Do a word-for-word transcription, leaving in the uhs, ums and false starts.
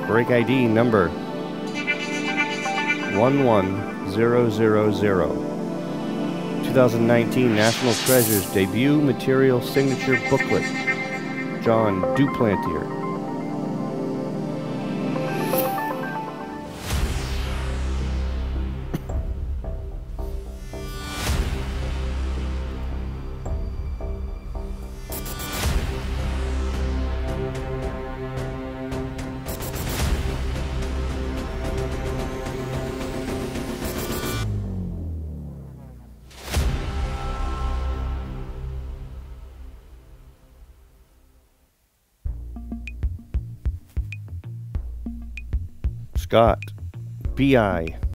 Break I D number one one zero zero zero. twenty nineteen National Treasures Debut Material Signature Booklet. John Duplantier. Scott, B I